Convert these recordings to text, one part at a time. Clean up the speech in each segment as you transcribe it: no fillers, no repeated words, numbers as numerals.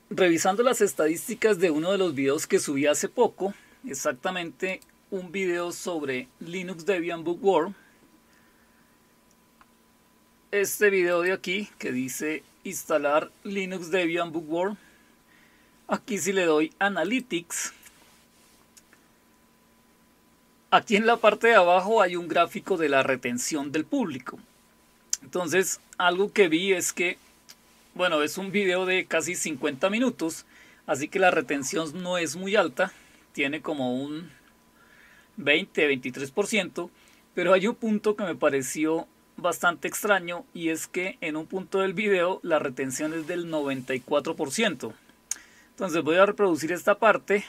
Revisando las estadísticas de uno de los videos que subí hace poco, exactamente un video sobre Linux Debian Bookworm, este video de aquí que dice instalar Linux Debian Bookworm, aquí si le doy Analytics, aquí en la parte de abajo hay un gráfico de la retención del público. Entonces algo que vi es que, bueno, es un video de casi 50 minutos, así que la retención no es muy alta, tiene como un 20-23%, pero hay un punto que me pareció bastante extraño y es que en un punto del video la retención es del 94%. Entonces voy a reproducir esta parte.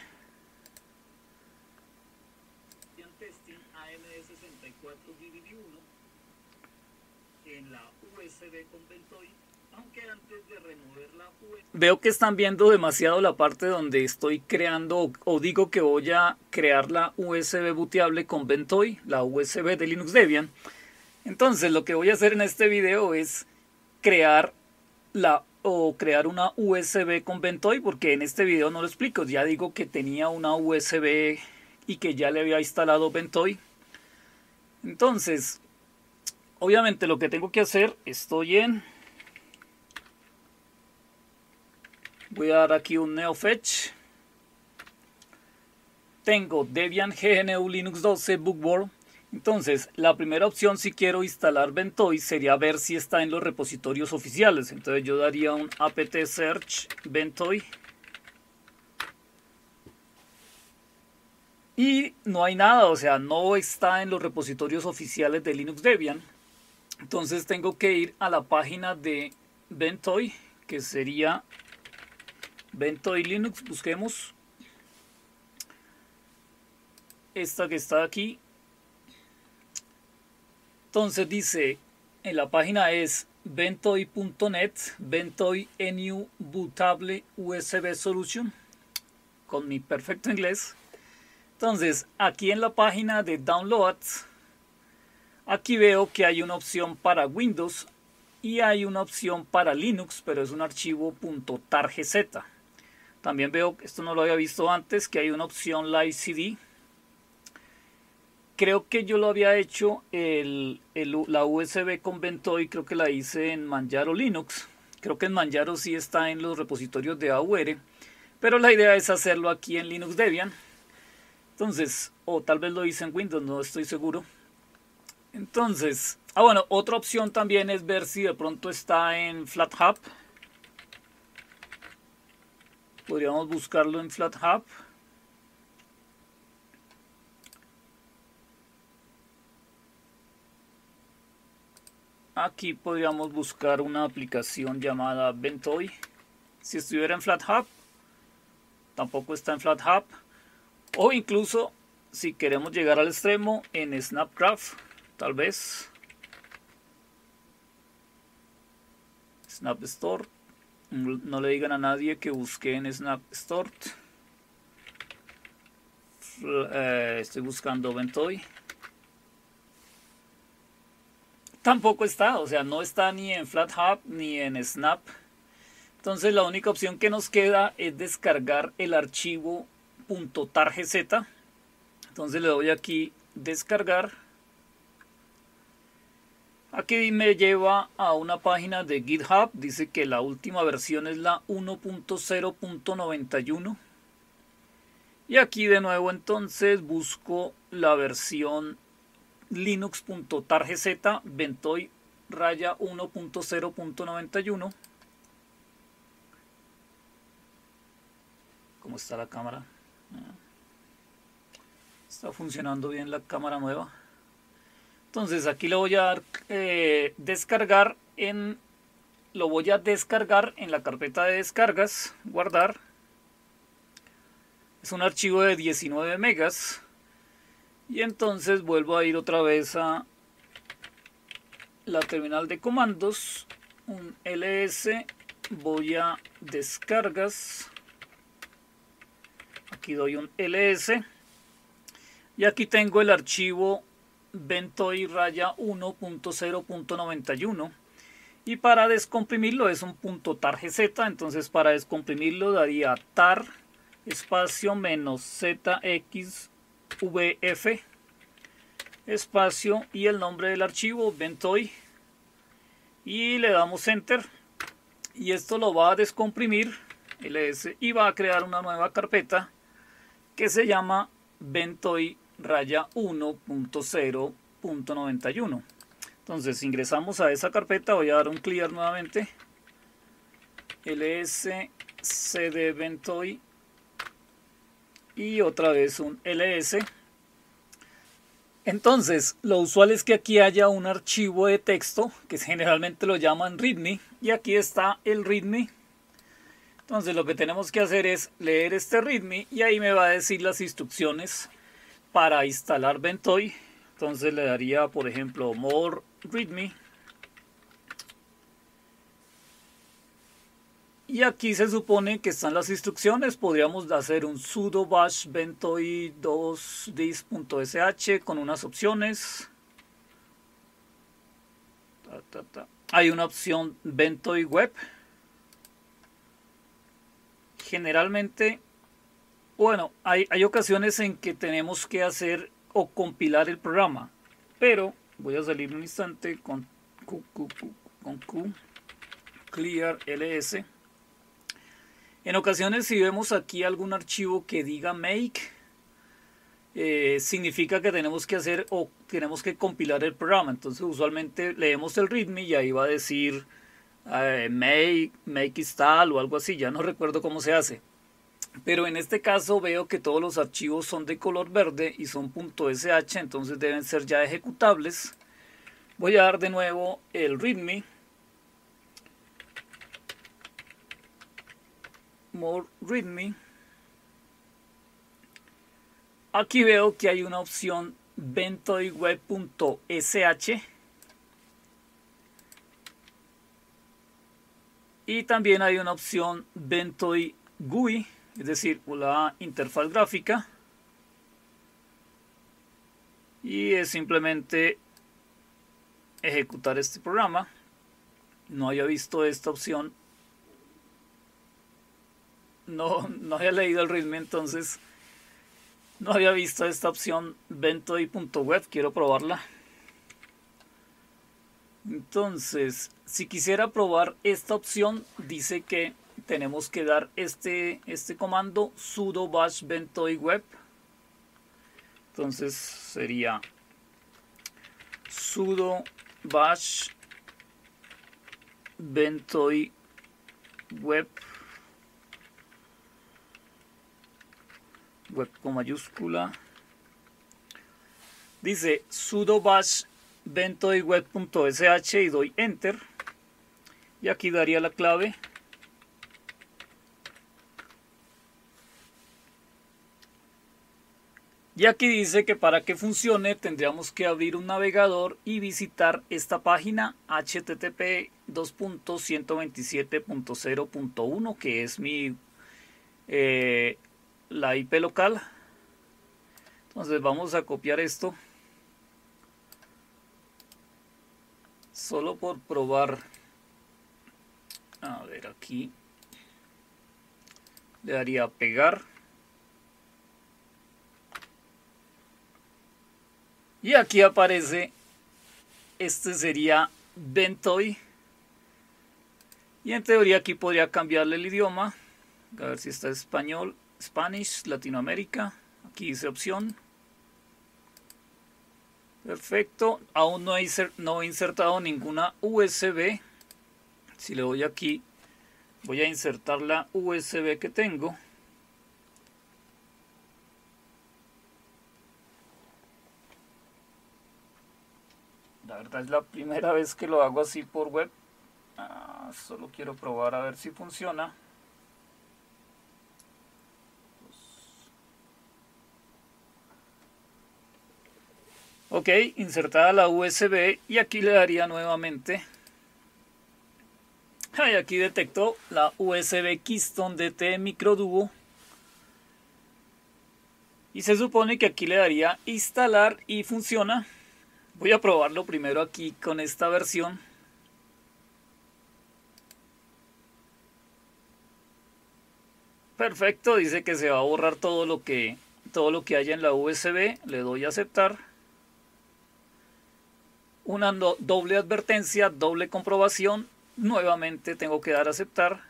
Veo que están viendo demasiado la parte donde estoy creando o digo que voy a crear la USB booteable con Ventoy, la USB de Linux Debian. Entonces lo que voy a hacer en este video es crear una USB con Ventoy, porque en este video no lo explico, ya digo que tenía una USB y que ya le había instalado Ventoy. Entonces, obviamente lo que tengo que hacer, voy a dar aquí un neofetch. Tengo Debian GNU Linux 12 Bookworm. Entonces, la primera opción si quiero instalar Ventoy sería ver si está en los repositorios oficiales. Entonces yo daría un apt search Ventoy. Y no hay nada, o sea, no está en los repositorios oficiales de Linux Debian. Entonces tengo que ir a la página de Ventoy, que sería Ventoy Linux. Busquemos esta que está aquí. Entonces dice, en la página es ventoy.net, Ventoy NU Bootable USB Solution, con mi perfecto inglés. Entonces, aquí en la página de Downloads, aquí veo que hay una opción para Windows y hay una opción para Linux, pero es un archivo .targz. También veo, esto no lo había visto antes, que hay una opción Live CD. Creo que yo lo había hecho la USB con Ventoy, creo que la hice en Manjaro Linux. Creo que en Manjaro sí está en los repositorios de AUR, pero la idea es hacerlo aquí en Linux Debian. Entonces, o tal vez lo hice en Windows, no estoy seguro. Entonces, bueno, otra opción también es ver si de pronto está en FlatHub. Podríamos buscarlo en FlatHub. Aquí podríamos buscar una aplicación llamada Ventoy. Si estuviera en FlatHub, tampoco está en FlatHub. O incluso, si queremos llegar al extremo, en Snapcraft, tal vez. Snapstore. No le digan a nadie que busque en Snapstore. Estoy buscando Ventoy. Tampoco está, o sea, no está ni en FlatHub ni en Snap. Entonces la única opción que nos queda es descargar el archivo .targz. Entonces le doy aquí descargar. Aquí me lleva a una página de GitHub. Dice que la última versión es la 1.0.91. Y aquí de nuevo entonces busco la versión linux.targz Ventoy raya 1.0.91. ¿Cómo está la cámara? Está funcionando bien la cámara nueva. Entonces aquí lo voy a dar descargar lo voy a descargar en la carpeta de descargas, guardar. Es un archivo de 19 megas. Y entonces vuelvo a ir otra vez a la terminal de comandos, un ls, voy a descargas, aquí doy un ls y aquí tengo el archivo Ventoy raya 1.0.91 Y para descomprimirlo es un .targz, entonces para descomprimirlo daría tar espacio menos zxvf espacio y el nombre del archivo Ventoy y le damos enter y esto lo va a descomprimir ls y va a crear una nueva carpeta que se llama Ventoy raya 1.0.91. Entonces ingresamos a esa carpeta, voy a dar un clear nuevamente, ls cd Ventoy y otra vez un ls. Entonces lo usual es que aquí haya un archivo de texto que generalmente lo llaman readme y aquí está el readme. Entonces lo que tenemos que hacer es leer este readme y ahí me va a decir las instrucciones para instalar Ventoy. Entonces le daría por ejemplo more readme y aquí se supone que están las instrucciones. Podríamos hacer un sudo bash ventoy 2dis.sh con unas opciones. Hay una opción Ventoy web. Generalmente, bueno, hay ocasiones en que tenemos que hacer o compilar el programa, pero voy a salir un instante con Q, clear ls. En ocasiones si vemos aquí algún archivo que diga make, significa que tenemos que hacer o tenemos que compilar el programa. Entonces usualmente leemos el readme y ahí va a decir make install o algo así, ya no recuerdo cómo se hace. Pero en este caso veo que todos los archivos son de color verde y son .sh, entonces deben ser ya ejecutables. Voy a dar de nuevo el readme, more readme. Aquí veo que hay una opción ventoyweb.sh y también hay una opción Ventoy GUI, es decir, la interfaz gráfica, y es simplemente ejecutar este programa. No había visto esta opción, no había leído el readme, entonces no había visto esta opción ventoy.web, quiero probarla. Entonces, si quisiera probar esta opción, dice que tenemos que dar este comando sudo bash ventoy web. Entonces sería sudo bash ventoy web con mayúscula. Dice sudo bash ventoyweb.sh y doy enter y aquí daría la clave. Y aquí dice que para que funcione tendríamos que abrir un navegador y visitar esta página http://127.0.1 que es la IP local. Entonces vamos a copiar esto solo por probar. A ver, aquí le daría pegar y aquí aparece, este sería Ventoy y en teoría aquí podría cambiarle el idioma, a ver si está español, Spanish, Latinoamérica. Aquí dice opción. Perfecto, aún no he insertado ninguna USB. Si le doy aquí, voy a insertar la USB que tengo. La verdad es la primera vez que lo hago así por web. Solo quiero probar a ver si funciona. Ok, insertada la USB y aquí le daría nuevamente. Y aquí detectó la USB Keystone DT Microduo. Y se supone que aquí le daría instalar y funciona. Voy a probarlo primero aquí con esta versión. Perfecto, dice que se va a borrar todo lo que haya en la USB. Le doy a aceptar. Una doble advertencia, doble comprobación. Nuevamente tengo que dar a aceptar.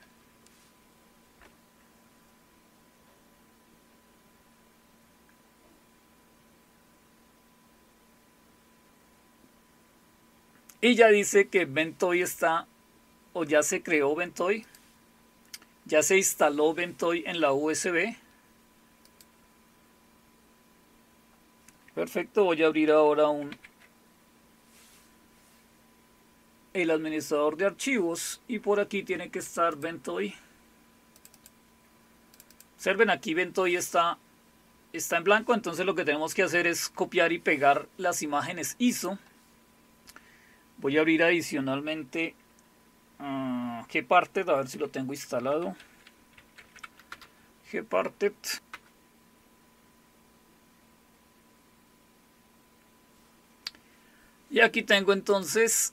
Y ya dice que Ventoy está, o ya se creó Ventoy. Ya se instaló Ventoy en la USB. Perfecto, voy a abrir ahora el administrador de archivos y por aquí tiene que estar Ventoy. Observen, aquí Ventoy está en blanco, entonces lo que tenemos que hacer es copiar y pegar las imágenes ISO. Voy a abrir adicionalmente Gparted, a ver si lo tengo instalado. Gparted. Y aquí tengo entonces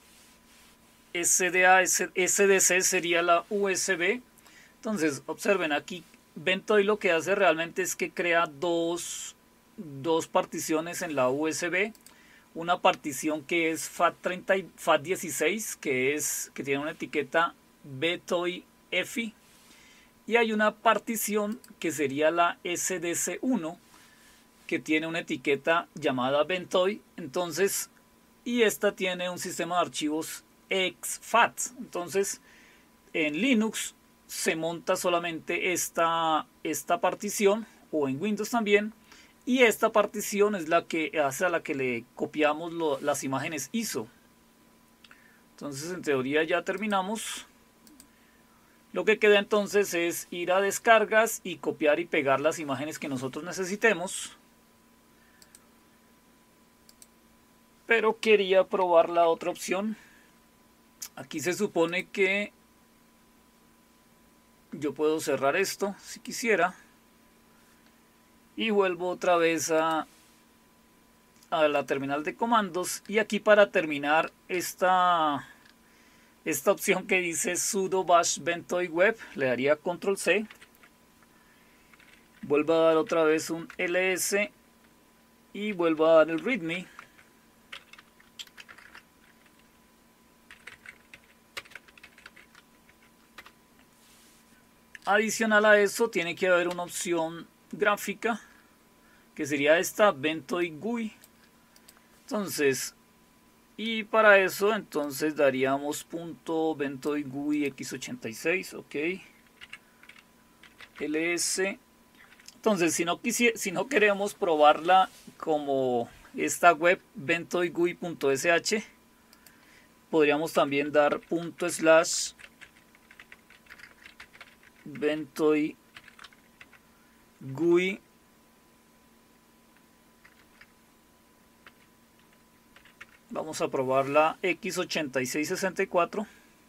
SDC sería la USB. Entonces observen, aquí Ventoy lo que hace realmente es que crea dos particiones en la USB. Una partición que es FAT16, que tiene una etiqueta Ventoy EFI, y hay una partición que sería la SDC1, que tiene una etiqueta llamada Ventoy. Entonces, y esta tiene un sistema de archivos exFAT. Entonces, en Linux se monta solamente esta partición, o en Windows también, y esta partición es la que hace a la que le copiamos las imágenes ISO. Entonces, en teoría ya terminamos. Lo que queda entonces es ir a descargas y copiar y pegar las imágenes que nosotros necesitemos. Pero quería probar la otra opción. Aquí se supone que yo puedo cerrar esto si quisiera. Y vuelvo otra vez a la terminal de comandos. Y aquí, para terminar esta opción que dice sudo bash ventoy web, le daría control C. Vuelvo a dar otra vez un ls y vuelvo a dar el readme. Adicional a eso tiene que haber una opción gráfica, que sería esta Ventoy GUI. Entonces, y para eso entonces daríamos .ventoy GUI x86, ok, ls. Entonces, si no queremos probarla como esta web ventoygui.sh, podríamos también dar /ventoy GUI. Vamos a probar la x8664.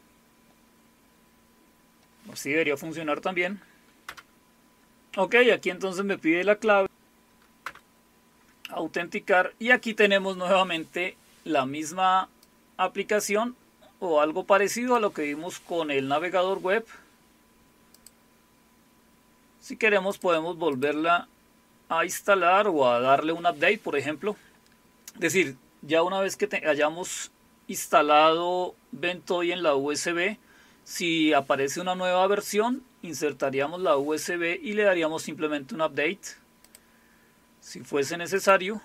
Así debería funcionar también. Ok, aquí entonces me pide la clave, autenticar, y aquí tenemos nuevamente la misma aplicación o algo parecido a lo que vimos con el navegador web. Si queremos podemos volverla a instalar o a darle un update, por ejemplo. Es decir, ya una vez que hayamos instalado Ventoy en la USB, si aparece una nueva versión, insertaríamos la USB y le daríamos simplemente un update, si fuese necesario.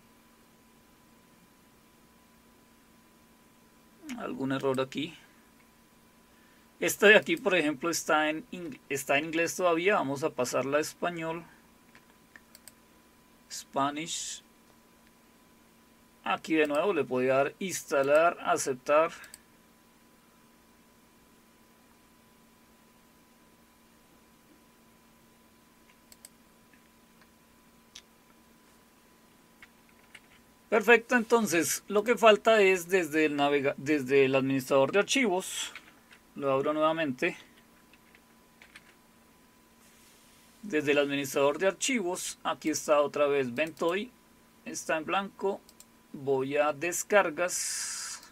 Algún error aquí. Esta de aquí, por ejemplo, está en inglés todavía. Vamos a pasarla a español. Spanish. Aquí de nuevo le voy a dar instalar, aceptar. Perfecto, entonces lo que falta es desde el administrador de archivos. Lo abro nuevamente. Desde el administrador de archivos, aquí está otra vez Ventoy. Está en blanco. Voy a descargas.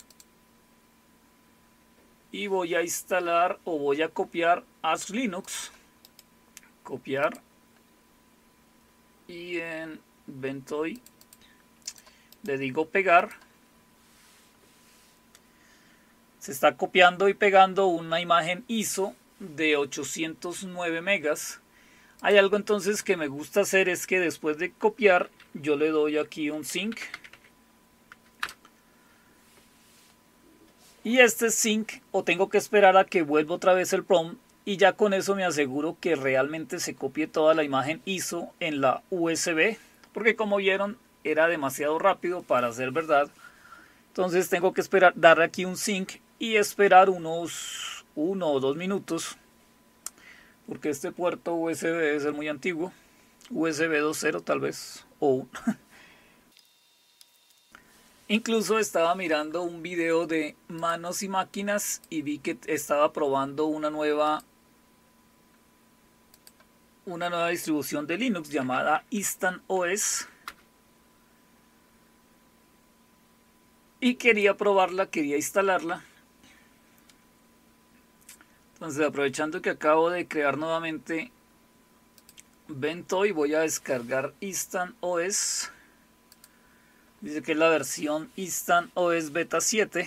Y voy a instalar o voy a copiar Arch Linux. copiar, y en Ventoy le digo pegar. Se está copiando y pegando una imagen ISO de 809 megas. Hay algo entonces que me gusta hacer, es que después de copiar yo le doy aquí un sync. Y este sync, o tengo que esperar a que vuelva otra vez el prompt, y ya con eso me aseguro que realmente se copie toda la imagen ISO en la USB, porque como vieron era demasiado rápido para ser verdad. Entonces tengo que esperar, darle aquí un sync y esperar unos 1 o 2 minutos, porque este puerto USB debe ser muy antiguo, USB 2.0 tal vez, o incluso estaba mirando un video de manos y máquinas y vi que estaba probando una nueva distribución de Linux llamada Instant OS. Y quería probarla, quería instalarla. Entonces, aprovechando que acabo de crear nuevamente Ventoy, voy a descargar Instant OS. Dice que es la versión Instant OS Beta 7.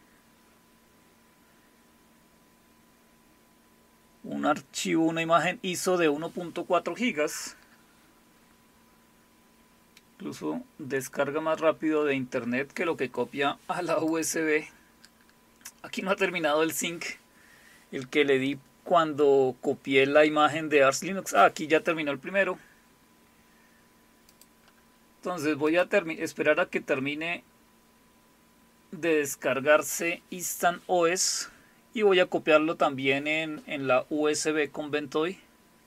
Un archivo, una imagen ISO de 1.4 gigas. Incluso descarga más rápido de internet que lo que copia a la USB. Aquí no ha terminado el sync, el que le di cuando copié la imagen de Arch Linux. Aquí ya terminó el primero. Entonces voy a esperar a que termine de descargarse Instant OS y voy a copiarlo también en la USB con Ventoy.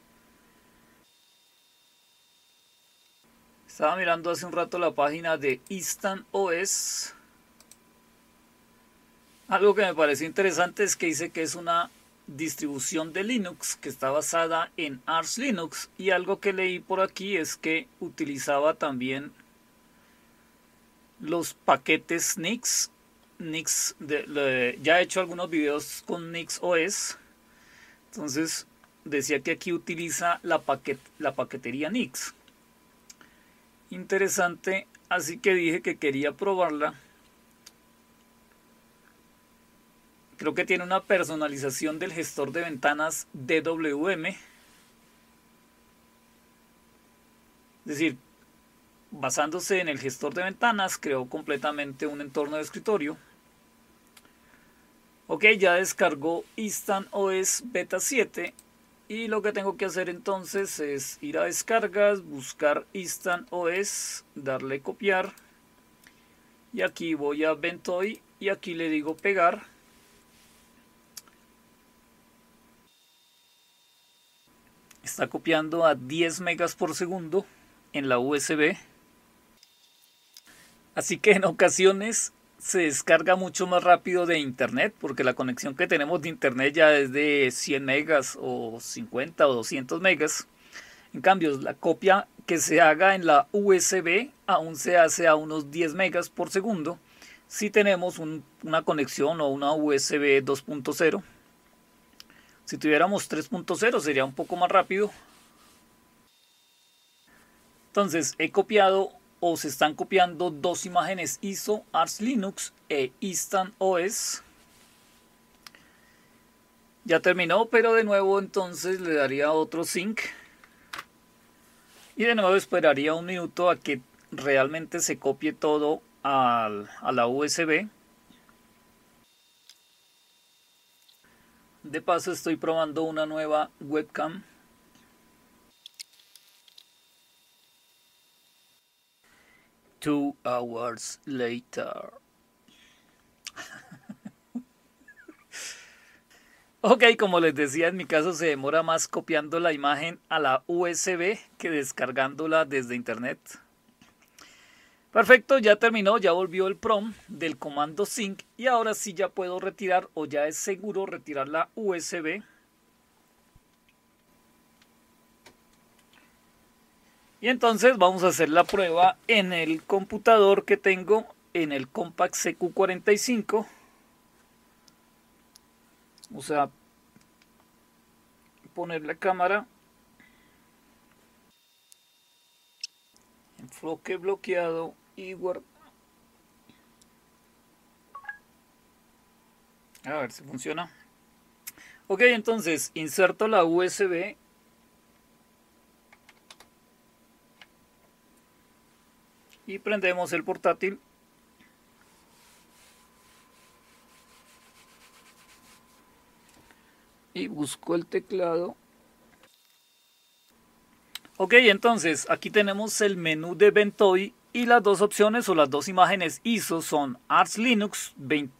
Estaba mirando hace un rato la página de Instant OS. Algo que me pareció interesante es que dice que es una distribución de Linux que está basada en Arch Linux, y algo que leí por aquí es que utilizaba también los paquetes Nix. Ya he hecho algunos videos con Nix OS, entonces decía que aquí utiliza la paquetería Nix. Interesante, así que dije que quería probarla. Creo que tiene una personalización del gestor de ventanas DWM. Es decir, basándose en el gestor de ventanas, creó completamente un entorno de escritorio. Ok, ya descargó Instant OS Beta 7. Y lo que tengo que hacer entonces es ir a descargas, buscar Instant OS, darle copiar. Y aquí voy a Ventoy y aquí le digo pegar. Está copiando a 10 megas por segundo en la USB. Así que en ocasiones se descarga mucho más rápido de internet, porque la conexión que tenemos de internet ya es de 100 megas o 50 o 200 megas. En cambio, la copia que se haga en la USB aún se hace a unos 10 megas por segundo si tenemos una conexión o una USB 2.0. Si tuviéramos 3.0 sería un poco más rápido. Entonces he copiado, o se están copiando, dos imágenes ISO, Arch Linux e Instant OS. Ya terminó, pero de nuevo entonces le daría otro sync. Y de nuevo esperaría un minuto a que realmente se copie todo a la USB. De paso estoy probando una nueva webcam. Two hours later. Ok, como les decía, en mi caso se demora más copiando la imagen a la USB que descargándola desde internet. Perfecto, ya terminó, ya volvió el prompt del comando sync y ahora sí ya puedo retirar, o ya es seguro retirar, la USB. Y entonces vamos a hacer la prueba en el computador que tengo, en el Compaq CQ45. Vamos a poner la cámara. enfoque bloqueado y guardar. A ver si funciona. Ok, entonces inserto la USB. Y prendemos el portátil. Y busco el teclado. Ok, entonces aquí tenemos el menú de Ventoy y las dos opciones o las dos imágenes ISO son Arch Linux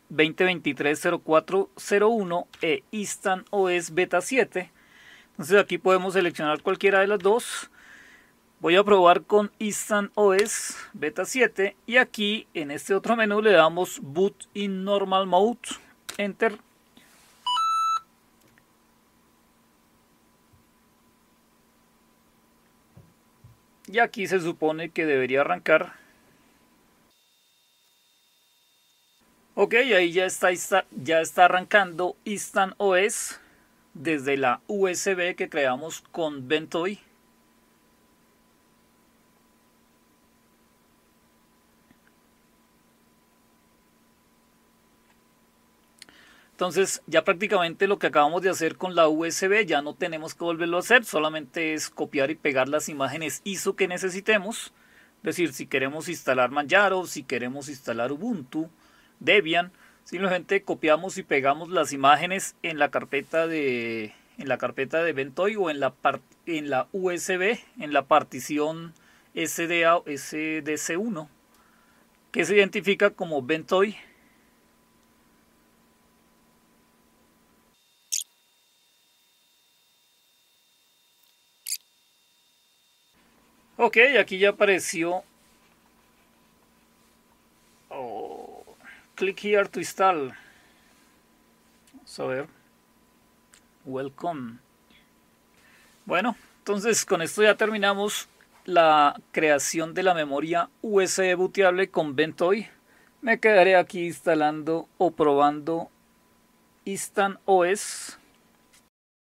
2023-0401 e Instant OS Beta 7. Entonces aquí podemos seleccionar cualquiera de las dos. Voy a probar con Instant OS Beta 7 y aquí en este otro menú le damos Boot in Normal Mode, Enter. Y aquí se supone que debería arrancar. Ok, ahí ya está arrancando Instant OS desde la USB que creamos con Ventoy. Entonces ya prácticamente lo que acabamos de hacer con la USB ya no tenemos que volverlo a hacer, solamente es copiar y pegar las imágenes ISO que necesitemos. Es decir, si queremos instalar Manjaro, si queremos instalar Ubuntu, Debian, simplemente copiamos y pegamos las imágenes en la carpeta de Ventoy o en la USB, en la partición SDC1, que se identifica como Ventoy. Ok, aquí ya apareció. Click here to install. Vamos a ver. Welcome. Bueno, entonces con esto ya terminamos la creación de la memoria USB booteable con Ventoy. Me quedaré aquí instalando o probando Instant OS.